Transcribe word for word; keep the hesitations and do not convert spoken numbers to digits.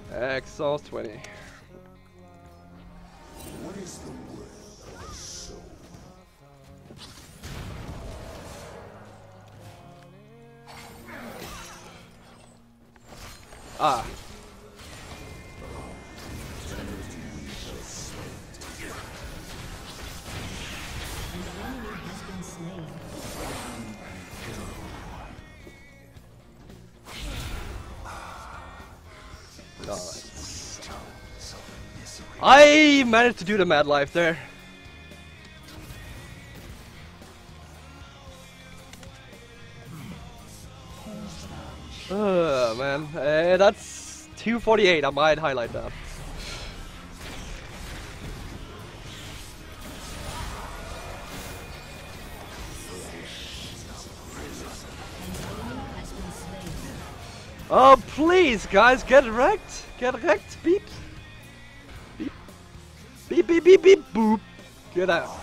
Exhaust twenty. What is the word of a soul? Ah. Oh, I managed to do the mad life there. Oh man, uh, that's two forty-eight. I might highlight that. Oh please, guys, get wrecked! Get wrecked! Beep! Beep! Beep! Beep! Beep! Beep! Boop! Get out!